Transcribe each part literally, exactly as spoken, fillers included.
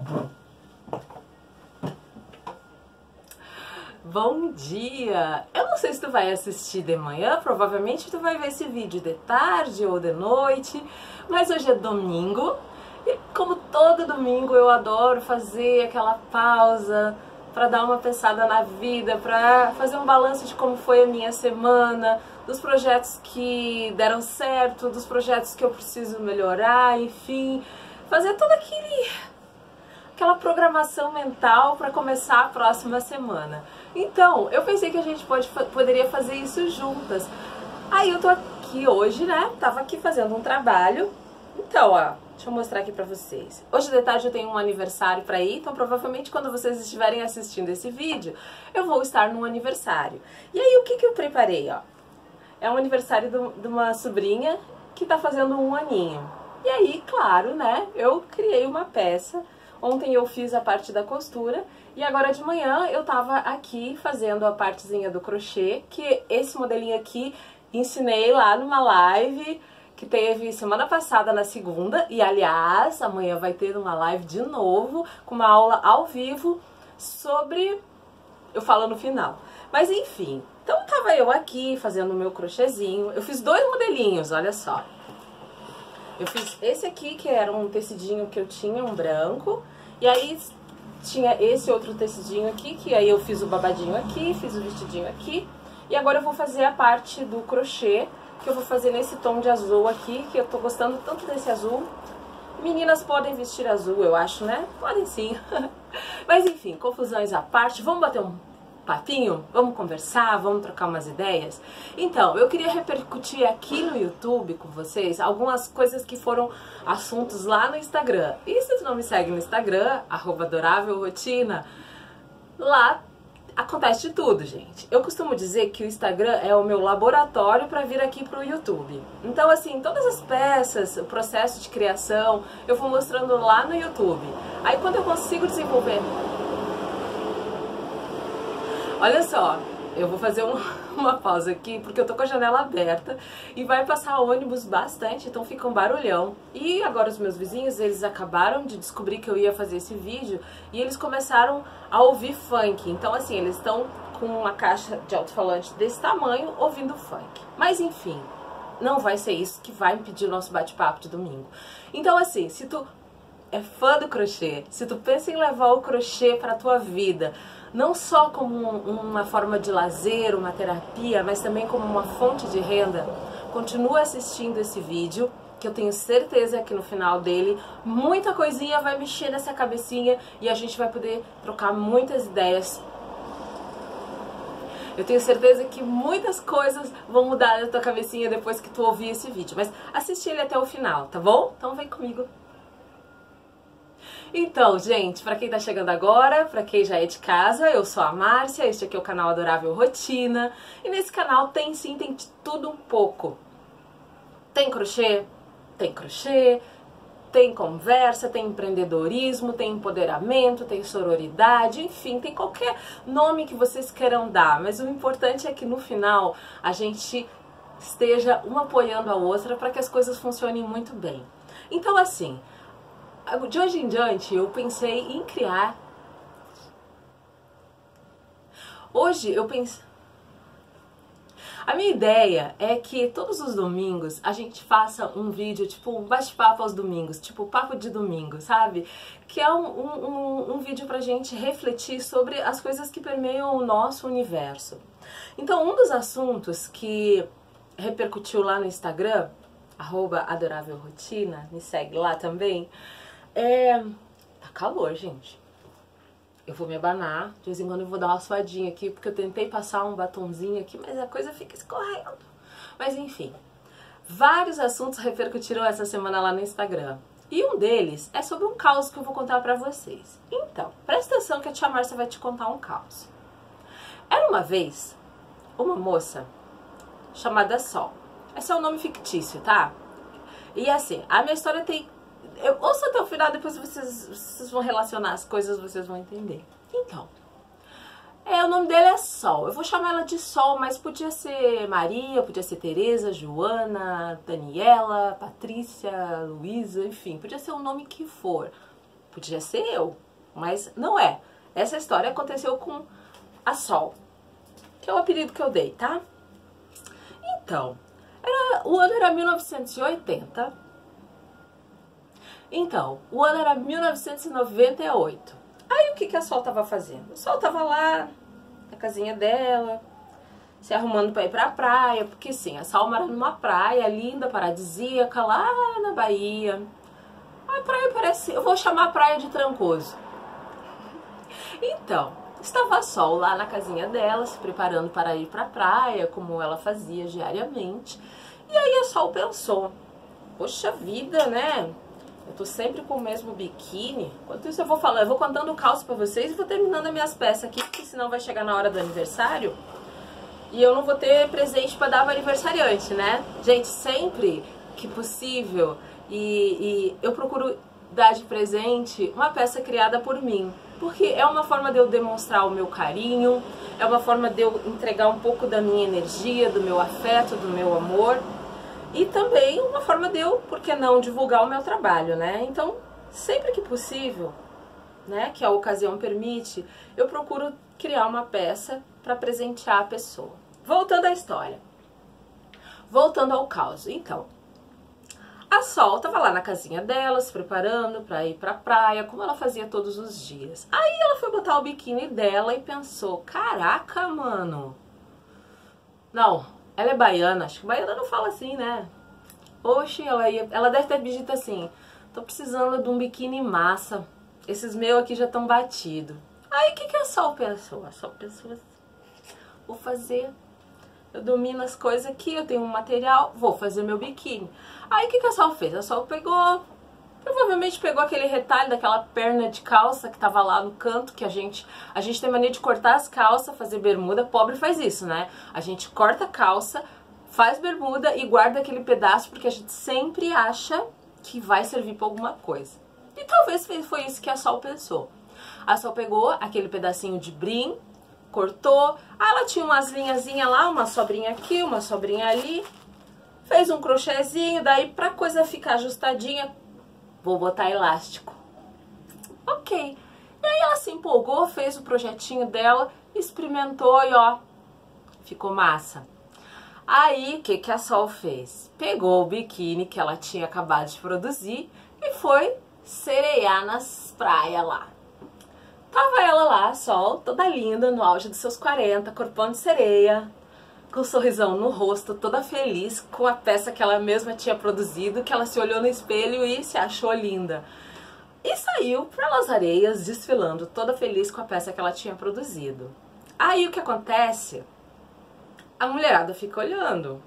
Bom dia! Eu não sei se tu vai assistir de manhã, provavelmente tu vai ver esse vídeo de tarde ou de noite, mas hoje é domingo e como todo domingo eu adoro fazer aquela pausa para dar uma pensada na vida, para fazer um balanço de como foi a minha semana, dos projetos que deram certo, dos projetos que eu preciso melhorar, enfim, fazer toda aquele, aquela programação mental para começar a próxima semana. Então, eu pensei que a gente pode, poderia fazer isso juntas. Aí eu tô aqui hoje, né? Tava aqui fazendo um trabalho. Então, ó, deixa eu mostrar aqui pra vocês. Hoje de tarde eu tenho um aniversário pra ir, então provavelmente quando vocês estiverem assistindo esse vídeo, eu vou estar num aniversário. E aí, o que que eu preparei, ó? É um aniversário de uma sobrinha que tá fazendo um aninho. E aí, claro, né? Eu criei uma peça. Ontem eu fiz a parte da costura e agora de manhã eu tava aqui fazendo a partezinha do crochê, que esse modelinho aqui ensinei lá numa live que teve semana passada na segunda, e aliás, amanhã vai ter uma live de novo, com uma aula ao vivo sobre... eu falo no final. Mas enfim, então tava eu aqui fazendo o meu crochêzinho, eu fiz dois modelinhos, olha só. Eu fiz esse aqui, que era um tecidinho que eu tinha, um branco, e aí tinha esse outro tecidinho aqui, que aí eu fiz o babadinho aqui, fiz o vestidinho aqui, e agora eu vou fazer a parte do crochê, que eu vou fazer nesse tom de azul aqui, que eu tô gostando tanto desse azul. Meninas podem vestir azul, eu acho, né? Podem sim. Mas enfim, confusões à parte, vamos bater um papinho? Vamos conversar, vamos trocar umas ideias? Então, eu queria repercutir aqui no YouTube com vocês algumas coisas que foram assuntos lá no Instagram. E se tu não me segue no Instagram, arroba adorável rotina, lá acontece de tudo, gente. Eu costumo dizer que o Instagram é o meu laboratório para vir aqui pro YouTube. Então, assim, todas as peças, o processo de criação, eu vou mostrando lá no YouTube. Aí, quando eu consigo desenvolver... Olha só, eu vou fazer um, uma pausa aqui, porque eu tô com a janela aberta e vai passar ônibus bastante, então fica um barulhão. E agora os meus vizinhos, eles acabaram de descobrir que eu ia fazer esse vídeo e eles começaram a ouvir funk. Então assim, eles estão com uma caixa de alto-falante desse tamanho ouvindo funk. Mas enfim, não vai ser isso que vai impedir o nosso bate-papo de domingo. Então assim, se tu é fã do crochê, se tu pensa em levar o crochê para a tua vida, não só como um, uma forma de lazer, uma terapia, mas também como uma fonte de renda, continua assistindo esse vídeo, que eu tenho certeza que no final dele muita coisinha vai mexer nessa cabecinha e a gente vai poder trocar muitas ideias. Eu tenho certeza que muitas coisas vão mudar na tua cabecinha depois que tu ouvir esse vídeo, mas assiste ele até o final, tá bom? Então vem comigo. Então, gente, pra quem tá chegando agora, pra quem já é de casa, eu sou a Márcia, este aqui é o canal Adorável Rotina, e nesse canal tem sim, tem de tudo um pouco. Tem crochê? Tem crochê, tem conversa, tem empreendedorismo, tem empoderamento, tem sororidade, enfim, tem qualquer nome que vocês queiram dar, mas o importante é que no final a gente esteja uma apoiando a outra para que as coisas funcionem muito bem. Então, assim... de hoje em diante, eu pensei em criar... Hoje eu pensei... A minha ideia é que todos os domingos a gente faça um vídeo, tipo um bate-papo aos domingos, tipo papo de domingo, sabe? Que é um, um, um vídeo pra gente refletir sobre as coisas que permeiam o nosso universo. Então, um dos assuntos que repercutiu lá no Instagram, arroba adorável rotina, me segue lá também, É... tá calor, gente. Eu vou me abanar, de vez em quando eu vou dar uma suadinha aqui, porque eu tentei passar um batonzinho aqui, mas a coisa fica escorrendo. Mas enfim, vários assuntos repercutiram essa semana lá no Instagram. E um deles é sobre um caos que eu vou contar pra vocês. Então, presta atenção que a tia Márcia vai te contar um caos. Era uma vez uma moça chamada Sol. Esse é um nome fictício, tá? E assim, a minha história tem... eu ouço até o final, depois vocês, vocês vão relacionar as coisas, vocês vão entender. Então, é, o nome dele é Sol. Eu vou chamar ela de Sol, mas podia ser Maria, podia ser Tereza, Joana, Daniela, Patrícia, Luísa, enfim, podia ser o nome que for. podia ser eu, mas não é. Essa história aconteceu com a Sol, que é o apelido que eu dei, tá? Então, era, o ano era mil novecentos e oitenta. Então, o ano era mil novecentos e noventa e oito. Aí o que, que a Sol tava fazendo? A Sol tava lá na casinha dela, se arrumando pra ir pra praia, porque sim, a Sol mora numa praia linda, paradisíaca, lá na Bahia. A praia parece... eu vou chamar a praia de Trancoso. Então, estava a Sol lá na casinha dela, se preparando para ir pra praia, como ela fazia diariamente. E aí a Sol pensou, poxa vida, né? Eu tô sempre com o mesmo biquíni. Enquanto isso eu vou falando, eu vou contando o caos pra vocês e vou terminando as minhas peças aqui, porque senão vai chegar na hora do aniversário e eu não vou ter presente pra dar pro aniversariante, né? Gente, sempre que possível, e, e eu procuro dar de presente uma peça criada por mim, porque é uma forma de eu demonstrar o meu carinho, é uma forma de eu entregar um pouco da minha energia, do meu afeto, do meu amor, e também uma forma de eu, por que não, divulgar o meu trabalho, né? Então, sempre que possível, né, que a ocasião permite, eu procuro criar uma peça para presentear a pessoa. Voltando à história. Voltando ao caos. Então, a Sol tava lá na casinha dela, se preparando para ir pra praia, como ela fazia todos os dias. Aí ela foi botar o biquíni dela e pensou, caraca, mano. Não, ela é baiana, acho que baiana não fala assim, né? Oxe, ela, ia, ela deve ter dito assim, tô precisando de um biquíni massa, esses meus aqui já estão batidos. Aí o que, que a Sol pensou? A Sol pensou assim, vou fazer, eu domino as coisas aqui, eu tenho um material, vou fazer meu biquíni. Aí o que, que a Sol fez? A Sol pegou, provavelmente pegou aquele retalho daquela perna de calça que tava lá no canto, que a gente, a gente tem mania de cortar as calças, fazer bermuda, pobre faz isso, né? A gente corta a calça, faz bermuda e guarda aquele pedaço porque a gente sempre acha que vai servir pra alguma coisa. E talvez foi isso que a Sol pensou. A Sol pegou aquele pedacinho de brim, cortou, aí ela tinha umas linhazinhas lá, uma sobrinha aqui, uma sobrinha ali, fez um crochêzinho, daí pra coisa ficar ajustadinha, vou botar elástico. Ok. E aí ela se empolgou, fez o projetinho dela, experimentou e ó, ficou massa. Aí, o que, que a Sol fez? Pegou o biquíni que ela tinha acabado de produzir e foi sereiar nas praias lá. Tava ela lá, Sol, toda linda, no auge dos seus quarenta, corpão de sereia, com um sorrisão no rosto, toda feliz com a peça que ela mesma tinha produzido, que ela se olhou no espelho e se achou linda. E saiu pelas areias, desfilando, toda feliz com a peça que ela tinha produzido. Aí o que acontece? A mulherada fica olhando.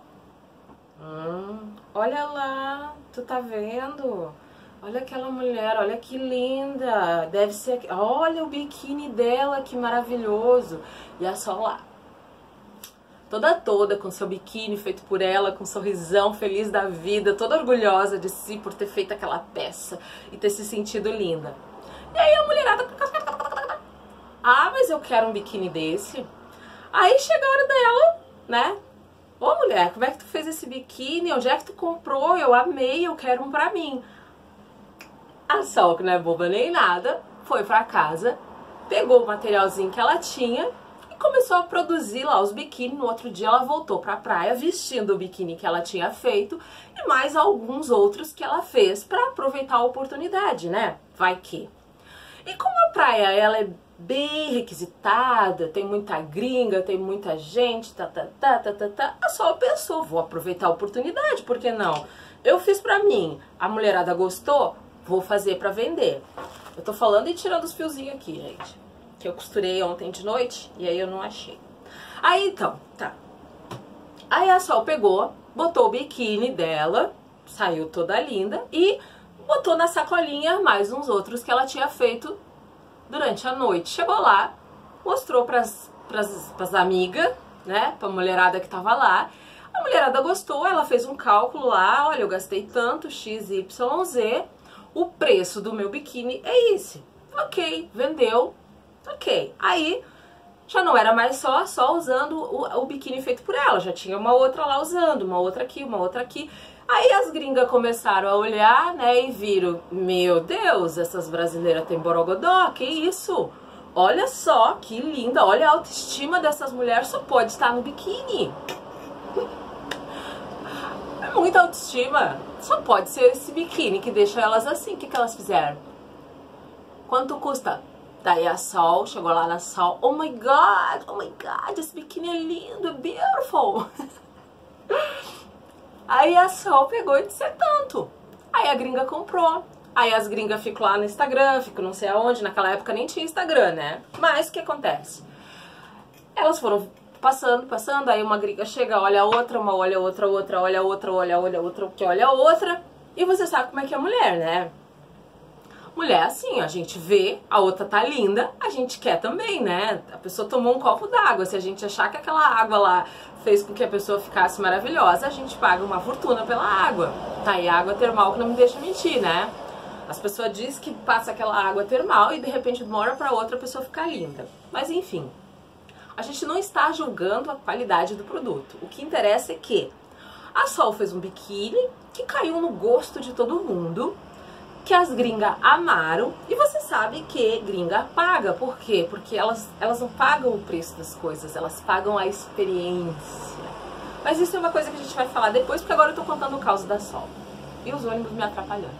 Hum, olha lá, tu tá vendo? Olha aquela mulher, olha que linda. Deve ser... olha o biquíni dela, que maravilhoso. E a Sol lá, toda toda, com seu biquíni feito por ela, com um sorrisão, feliz da vida, toda orgulhosa de si por ter feito aquela peça e ter se sentido linda. E aí a mulherada... ah, mas eu quero um biquíni desse. Aí chega a hora dela, né? Ô mulher, como é que tu fez esse biquíni? Onde é que tu comprou? Eu amei, eu quero um pra mim. A Sol, que não é boba nem nada, foi pra casa, pegou o materialzinho que ela tinha e começou a produzir lá os biquíni. No outro dia ela voltou pra praia vestindo o biquíni que ela tinha feito e mais alguns outros que ela fez pra aproveitar a oportunidade, né? Vai que. E como a praia, ela é bem requisitada, tem muita gringa, tem muita gente, tá, tá, tá, tá, tá, tá, a Sol pensou, vou aproveitar a oportunidade, por que não? Eu fiz pra mim, a mulherada gostou, vou fazer pra vender. Eu tô falando e tirando os fiozinhos aqui, gente, que eu costurei ontem de noite e aí eu não achei. Aí então, tá. Aí a Sol pegou, botou o biquíni dela, saiu toda linda e botou na sacolinha mais uns outros que ela tinha feito durante a noite. Chegou lá, mostrou pras, pras, pras amigas, né, pra mulherada que tava lá. A mulherada gostou, ela fez um cálculo lá, olha, eu gastei tanto, x, y, z, o preço do meu biquíni é esse. Ok, vendeu, ok. Aí, já não era mais só, só usando o, o biquíni feito por ela, já tinha uma outra lá usando, uma outra aqui, uma outra aqui. Aí as gringas começaram a olhar, né, e viram, meu Deus, essas brasileiras têm borogodó, que isso? Olha só, que linda, olha a autoestima dessas mulheres, só pode estar no biquíni. É muita autoestima, só pode ser esse biquíni que deixa elas assim. O que, que elas fizeram? Quanto custa? Daí a Sol chegou lá na Sol, oh my god, oh my god, esse biquíni é lindo, é beautiful. Aí a Sol pegou e disse, é tanto. Aí a gringa comprou. Aí as gringas ficam lá no Instagram, ficam não sei aonde, naquela época nem tinha Instagram, né? Mas o que acontece? Elas foram passando, passando, aí uma gringa chega, olha a outra, uma olha a outra, outra, olha a outra, olha a outra, outra, que olha a outra. E você sabe como é que é mulher, né? Mulher assim, a gente vê, a outra tá linda, a gente quer também, né? A pessoa tomou um copo d'água, se a gente achar que aquela água lá fez com que a pessoa ficasse maravilhosa, a gente paga uma fortuna pela água. Tá aí a água termal que não me deixa mentir, né? As pessoas dizem que passa aquela água termal e de repente de uma hora pra outra a pessoa fica linda. Mas enfim, a gente não está julgando a qualidade do produto. O que interessa é que a Sol fez um biquíni que caiu no gosto de todo mundo, que as gringas amaram, e você sabe que gringa paga, por quê? Porque elas, elas não pagam o preço das coisas, elas pagam a experiência. Mas isso é uma coisa que a gente vai falar depois, porque agora eu tô contando o caos da Sol. E os ônibus me atrapalhando.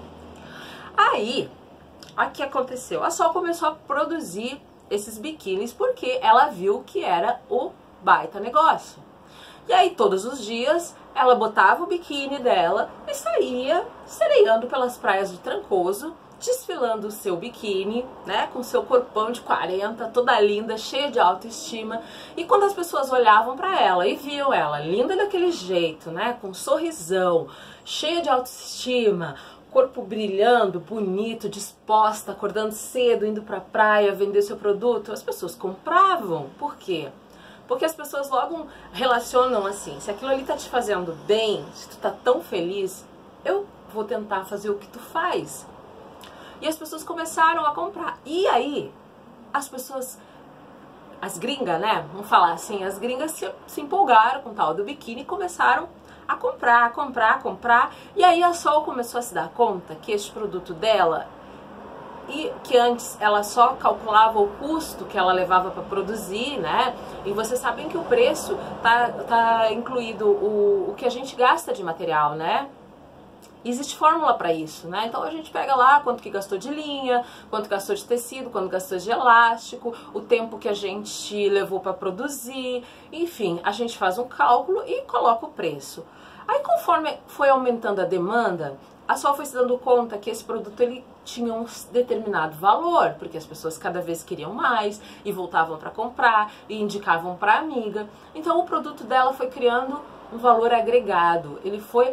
Aí, o que aconteceu? A Sol começou a produzir esses biquínis porque ela viu que era o baita negócio. E aí, todos os dias, ela botava o biquíni dela e saía sereando pelas praias de Trancoso, desfilando o seu biquíni, né, com seu corpão de quarenta, toda linda, cheia de autoestima. E quando as pessoas olhavam pra ela e viam ela linda daquele jeito, né, com um sorrisão, cheia de autoestima, corpo brilhando, bonito, disposta, acordando cedo, indo pra praia, vender seu produto, as pessoas compravam. Por quê? Porque as pessoas logo relacionam assim, se aquilo ali tá te fazendo bem, se tu tá tão feliz, eu vou tentar fazer o que tu faz. E as pessoas começaram a comprar. E aí, as pessoas, as gringas, né, vamos falar assim, as gringas se, se empolgaram com o tal do biquíni e começaram a comprar, a comprar, a comprar. E aí a Sol começou a se dar conta que este produto dela, e que antes ela só calculava o custo que ela levava para produzir, né? E vocês sabem que o preço tá, tá incluído o, o que a gente gasta de material, né? Existe fórmula para isso, né? Então a gente pega lá quanto que gastou de linha, quanto gastou de tecido, quanto gastou de elástico, o tempo que a gente levou para produzir, enfim, a gente faz um cálculo e coloca o preço. Aí conforme foi aumentando a demanda, a Sol foi se dando conta que esse produto ele tinha um determinado valor, porque as pessoas cada vez queriam mais e voltavam para comprar e indicavam para a amiga. Então o produto dela foi criando um valor agregado, ele foi,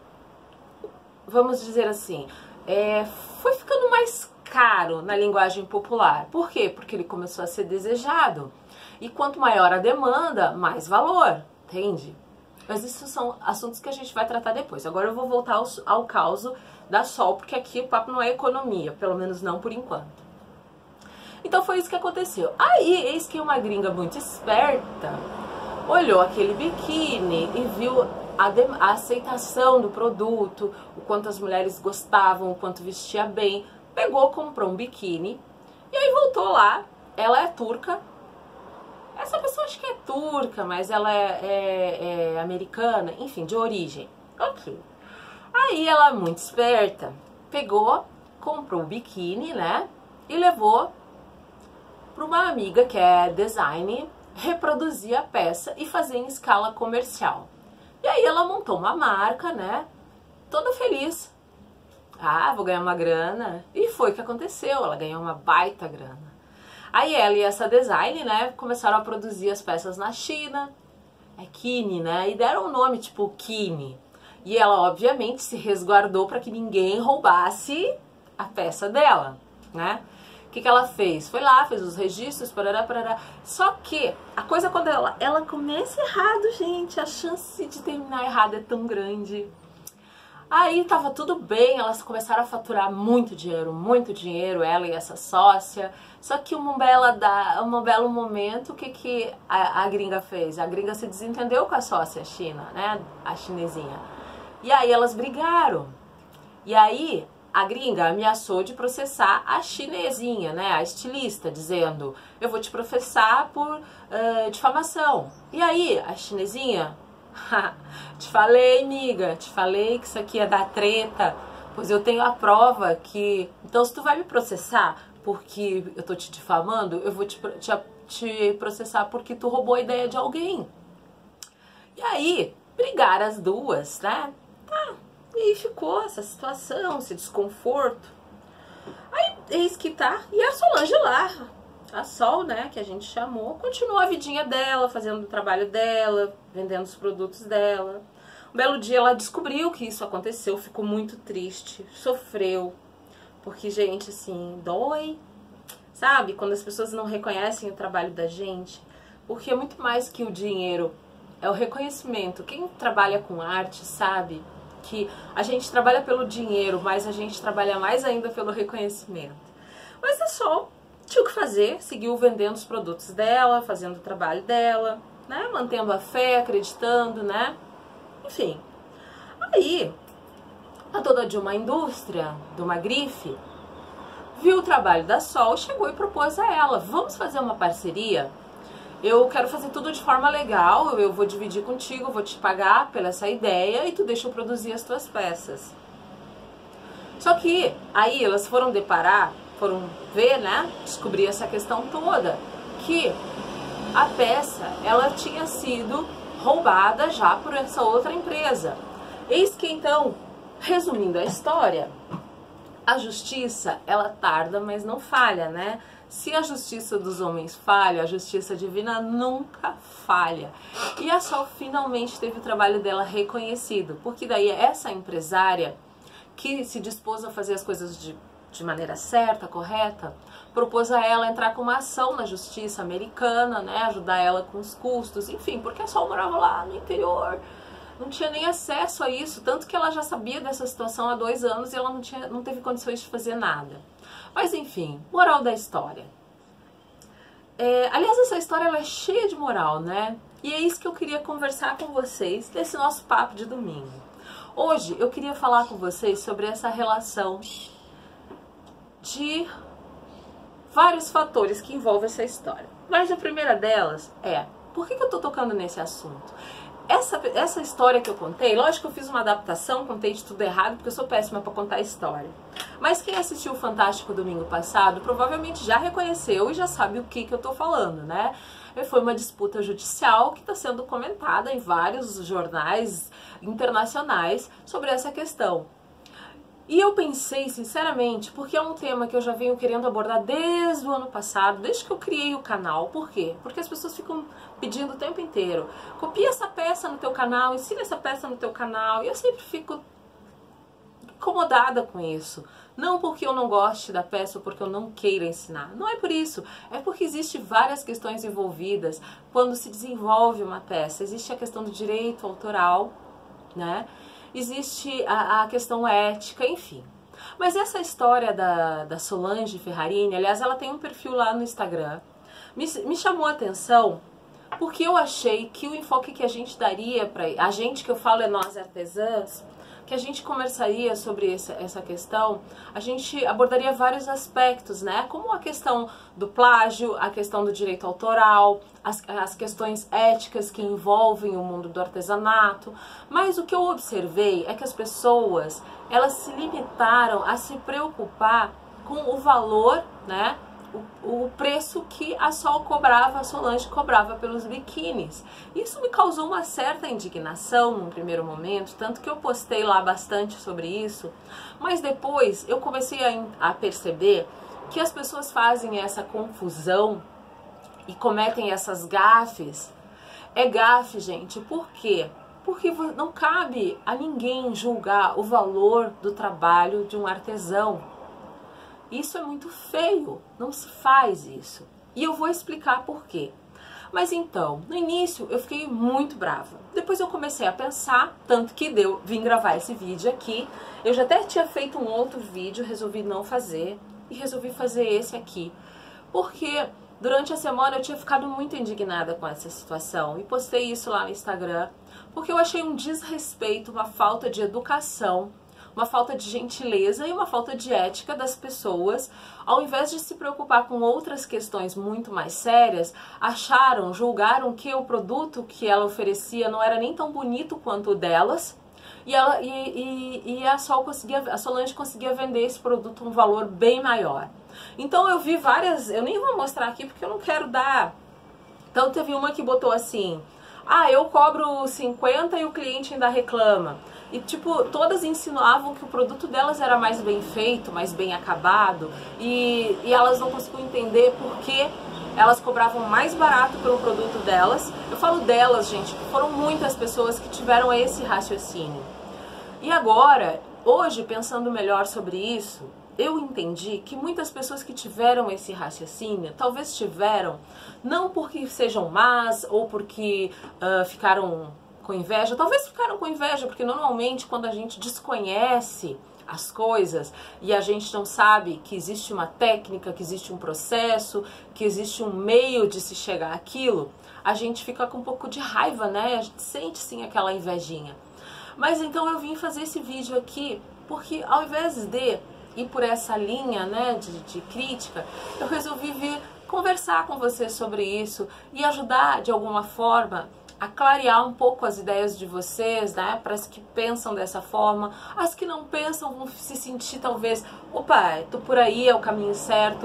vamos dizer assim, é, foi ficando mais caro na linguagem popular. Por quê? Porque ele começou a ser desejado. E quanto maior a demanda, mais valor, entende? Mas isso são assuntos que a gente vai tratar depois. Agora eu vou voltar ao, ao caos da Sol, porque aqui o papo não é economia, pelo menos não por enquanto. Então foi isso que aconteceu. Aí, eis que uma gringa muito esperta olhou aquele biquíni e viu a, a aceitação do produto, o quanto as mulheres gostavam, o quanto vestia bem. Pegou, comprou um biquíni e aí voltou lá. Ela é turca. Essa pessoa acho que é turca, mas ela é, é, é americana, enfim, de origem. Ok. Aí ela, muito esperta, pegou, comprou o biquíni, né? E levou para uma amiga que é design, reproduzir a peça e fazer em escala comercial. E aí ela montou uma marca, né? Toda feliz. Ah, vou ganhar uma grana. E foi o que aconteceu, ela ganhou uma baita grana. Aí ela e essa design, né, começaram a produzir as peças na China, é Kini, né, e deram o um nome tipo Kimi. E ela, obviamente, se resguardou para que ninguém roubasse a peça dela, né. O que que ela fez? Foi lá, fez os registros, parará, parará. Só que a coisa quando ela, ela começa errado, gente, a chance de terminar errado é tão grande. Aí tava tudo bem, elas começaram a faturar muito dinheiro, muito dinheiro, ela e essa sócia. Só que um, bela da, um belo momento, o que, que a, a gringa fez? A gringa se desentendeu com a sócia china, né? A chinesinha. E aí elas brigaram. E aí a gringa ameaçou de processar a chinesinha, né, a estilista, dizendo: eu vou te processar por uh, difamação. E aí a chinesinha: te falei, amiga, te falei que isso aqui ia dar treta, pois eu tenho a prova que... Então se tu vai me processar porque eu tô te difamando, eu vou te, te, te processar porque tu roubou a ideia de alguém. E aí brigaram as duas, né? Tá. E aí ficou essa situação, esse desconforto. Aí, eis que tá, e a Solange lá, a Sol, né, que a gente chamou, continuou a vidinha dela, fazendo o trabalho dela, vendendo os produtos dela. Um belo dia ela descobriu que isso aconteceu, ficou muito triste, sofreu. Porque, gente, assim, dói, sabe? Quando as pessoas não reconhecem o trabalho da gente. Porque é muito mais que o dinheiro, é o reconhecimento. Quem trabalha com arte sabe que a gente trabalha pelo dinheiro, mas a gente trabalha mais ainda pelo reconhecimento. Mas a Sol tinha o que fazer, seguiu vendendo os produtos dela, fazendo o trabalho dela, né? Mantendo a fé, acreditando, né? Enfim. Aí, a dona de uma indústria, de uma grife, viu o trabalho da Sol, chegou e propôs a ela: vamos fazer uma parceria? Eu quero fazer tudo de forma legal, eu vou dividir contigo, eu vou te pagar pela essa ideia e tu deixa eu produzir as tuas peças. Só que aí elas foram deparar, foram ver, né, descobrir essa questão toda, que a peça, ela tinha sido roubada já por essa outra empresa. Eis que então, resumindo a história, a justiça, ela tarda, mas não falha, né? Se a justiça dos homens falha, a justiça divina nunca falha. E a Sol finalmente teve o trabalho dela reconhecido, porque daí essa empresária que se dispôs a fazer as coisas de, de maneira certa, correta, propôs a ela entrar com uma ação na justiça americana, né, ajudar ela com os custos, enfim, porque a Sol morava lá no interior, não tinha nem acesso a isso, tanto que ela já sabia dessa situação há dois anos e ela não, tinha, não teve condições de fazer nada. Mas enfim, moral da história. É, aliás, essa história ela é cheia de moral, né? E é isso que eu queria conversar com vocês nesse nosso papo de domingo. Hoje eu queria falar com vocês sobre essa relação de vários fatores que envolvem essa história. Mas a primeira delas é, por que que eu tô tocando nesse assunto? Essa, essa história que eu contei, lógico que eu fiz uma adaptação, contei de tudo errado, porque eu sou péssima para contar história. Mas quem assistiu o Fantástico domingo passado, provavelmente já reconheceu e já sabe o que que eu tô falando, né? Foi uma disputa judicial que está sendo comentada em vários jornais internacionais sobre essa questão. E eu pensei, sinceramente, porque é um tema que eu já venho querendo abordar desde o ano passado, desde que eu criei o canal. Por quê? Porque as pessoas ficam pedindo o tempo inteiro: copia essa peça no teu canal, ensina essa peça no teu canal. E eu sempre fico incomodada com isso. Não porque eu não goste da peça ou porque eu não queira ensinar. Não é por isso. É porque existem várias questões envolvidas quando se desenvolve uma peça. Existe a questão do direito autoral, né? Existe a, a questão ética, enfim. Mas essa história da, da Solange Ferrarini, aliás, ela tem um perfil lá no Instagram, me, me chamou a atenção porque eu achei que o enfoque que a gente daria para a gente, que eu falo é nós artesãs, que a gente conversaria sobre essa, essa questão, a gente abordaria vários aspectos, né? Como a questão do plágio, a questão do direito autoral, as, as questões éticas que envolvem o mundo do artesanato. Mas o que eu observei é que as pessoas, elas se limitaram a se preocupar com o valor, né? O, o preço que a Sol cobrava, a Solange cobrava pelos biquínis. Isso me causou uma certa indignação num primeiro momento, tanto que eu postei lá bastante sobre isso, mas depois eu comecei a, a perceber que as pessoas fazem essa confusão e cometem essas gafes. É gafe, gente, por quê? Porque não cabe a ninguém julgar o valor do trabalho de um artesão. Isso é muito feio, não se faz isso. E eu vou explicar por quê. Mas então, no início eu fiquei muito brava. Depois eu comecei a pensar, tanto que deu, vim gravar esse vídeo aqui. Eu já até tinha feito um outro vídeo, resolvi não fazer e resolvi fazer esse aqui. Porque durante a semana eu tinha ficado muito indignada com essa situação e postei isso lá no Instagram. porque eu achei um desrespeito, uma falta de educação, uma falta de gentileza e uma falta de ética das pessoas, ao invés de se preocupar com outras questões muito mais sérias, acharam, julgaram que o produto que ela oferecia não era nem tão bonito quanto o delas, e, ela, e, e, e a, Sol conseguia, a Solange conseguia vender esse produto a um valor bem maior. Então eu vi várias, eu nem vou mostrar aqui porque eu não quero dar... Então teve uma que botou assim, ah, eu cobro cinquenta e o cliente ainda reclama. E tipo, todas insinuavam que o produto delas era mais bem feito, mais bem acabado, e, e elas não conseguiam entender por que elas cobravam mais barato pelo produto delas. Eu falo delas, gente, que foram muitas pessoas que tiveram esse raciocínio. E agora, hoje, pensando melhor sobre isso, eu entendi que muitas pessoas que tiveram esse raciocínio, talvez tiveram, não porque sejam más ou porque uh, ficaram com inveja, talvez ficaram com inveja, porque normalmente quando a gente desconhece as coisas e a gente não sabe que existe uma técnica, que existe um processo, que existe um meio de se chegar àquilo, a gente fica com um pouco de raiva, né? A gente sente sim aquela invejinha. Mas então eu vim fazer esse vídeo aqui porque ao invés de ir por essa linha, né, de, de crítica, eu resolvi vir conversar com você sobre isso e ajudar de alguma forma a clarear um pouco as ideias de vocês, né, para as que pensam dessa forma. As que não pensam vão se sentir talvez, opa, tô por aí, é o caminho certo.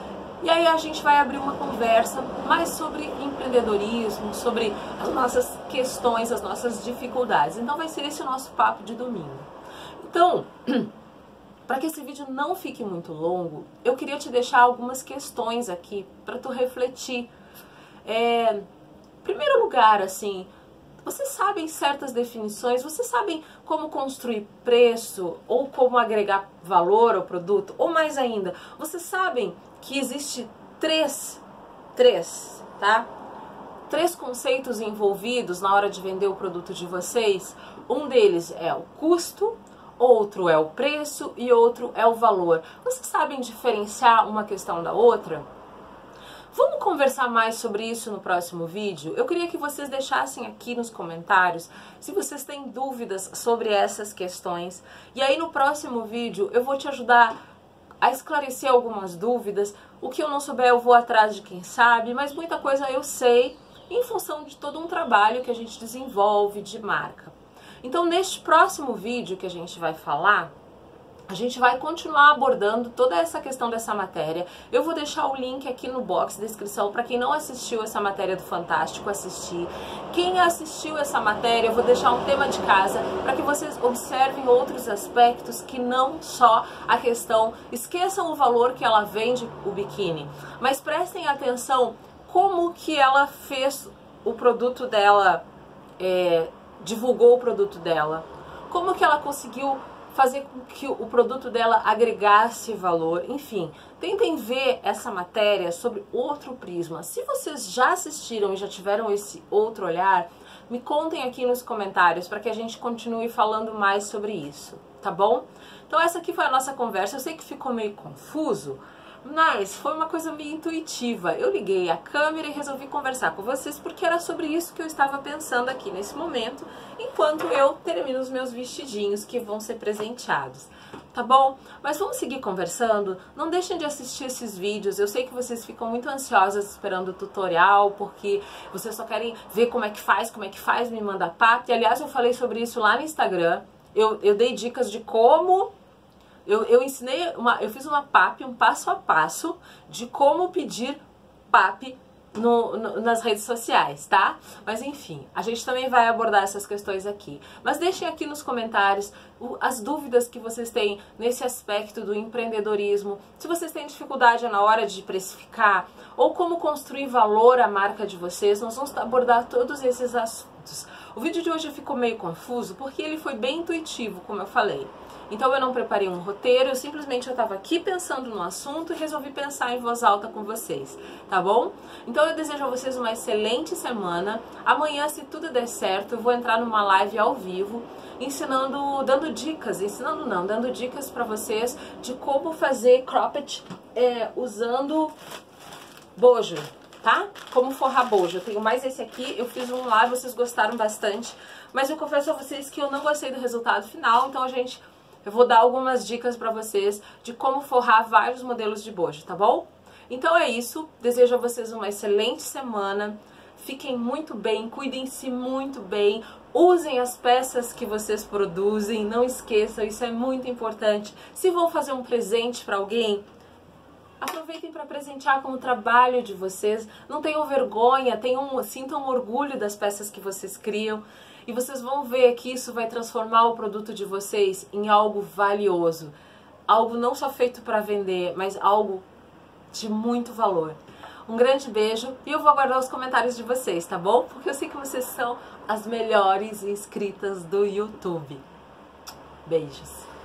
E aí a gente vai abrir uma conversa mais sobre empreendedorismo, sobre as nossas questões, as nossas dificuldades. Então vai ser esse o nosso papo de domingo. Então, para que esse vídeo não fique muito longo, eu queria te deixar algumas questões aqui para tu refletir. É... Em primeiro lugar, assim, vocês sabem certas definições, vocês sabem como construir preço ou como agregar valor ao produto, ou mais ainda, vocês sabem que existe três, três, tá? Três conceitos envolvidos na hora de vender o produto de vocês. Um deles é o custo, outro é o preço e outro é o valor. Vocês sabem diferenciar uma questão da outra? Vamos conversar mais sobre isso no próximo vídeo? Eu queria que vocês deixassem aqui nos comentários se vocês têm dúvidas sobre essas questões. E aí no próximo vídeo eu vou te ajudar a esclarecer algumas dúvidas. O que eu não souber eu vou atrás de quem sabe, mas muita coisa eu sei em função de todo um trabalho que a gente desenvolve de marca. Então neste próximo vídeo que a gente vai falar, a gente vai continuar abordando toda essa questão dessa matéria. Eu vou deixar o link aqui no box de descrição para quem não assistiu essa matéria do Fantástico assistir. Quem assistiu essa matéria, eu vou deixar um tema de casa para que vocês observem outros aspectos que não só a questão, esqueçam o valor que ela vende o biquíni, mas prestem atenção como que ela fez o produto dela, é, divulgou o produto dela, como que ela conseguiu fazer com que o produto dela agregasse valor. Enfim, tentem ver essa matéria sobre outro prisma. Se vocês já assistiram e já tiveram esse outro olhar, me contem aqui nos comentários para que a gente continue falando mais sobre isso, tá bom? Então essa aqui foi a nossa conversa. Eu sei que ficou meio confuso, mas foi uma coisa meio intuitiva. Eu liguei a câmera e resolvi conversar com vocês porque era sobre isso que eu estava pensando aqui nesse momento, enquanto eu termino os meus vestidinhos que vão ser presenteados, tá bom? Mas vamos seguir conversando, não deixem de assistir esses vídeos. Eu sei que vocês ficam muito ansiosas esperando o tutorial, porque vocês só querem ver como é que faz, como é que faz, me manda papo. E aliás, eu falei sobre isso lá no Instagram, eu, eu dei dicas de como... Eu, eu ensinei, uma, eu fiz uma P A P, um passo a passo de como pedir P A P no, no, nas redes sociais, tá? Mas enfim, a gente também vai abordar essas questões aqui. Mas deixem aqui nos comentários o, as dúvidas que vocês têm nesse aspecto do empreendedorismo, se vocês têm dificuldade na hora de precificar, ou como construir valor à marca de vocês. Nós vamos abordar todos esses assuntos. O vídeo de hoje ficou meio confuso porque ele foi bem intuitivo, como eu falei. Então eu não preparei um roteiro, eu simplesmente eu estava aqui pensando no assunto e resolvi pensar em voz alta com vocês, tá bom? Então eu desejo a vocês uma excelente semana. Amanhã, se tudo der certo, eu vou entrar numa live ao vivo, ensinando, dando dicas, ensinando não, dando dicas para vocês de como fazer cropped é, usando bojo, tá? Como forrar bojo. Eu tenho mais esse aqui, eu fiz um lá, vocês gostaram bastante, mas eu confesso a vocês que eu não gostei do resultado final, então a gente, eu vou dar algumas dicas pra vocês de como forrar vários modelos de bojo, tá bom? Então é isso, desejo a vocês uma excelente semana, fiquem muito bem, cuidem-se muito bem, usem as peças que vocês produzem, não esqueçam, isso é muito importante. Se vão fazer um presente para alguém, aproveitem para presentear com o trabalho de vocês, não tenham vergonha, tenham, sintam orgulho das peças que vocês criam e vocês vão ver que isso vai transformar o produto de vocês em algo valioso, algo não só feito para vender, mas algo de muito valor. Um grande beijo e eu vou aguardar os comentários de vocês, tá bom? Porque eu sei que vocês são as melhores inscritas do YouTube. Beijos!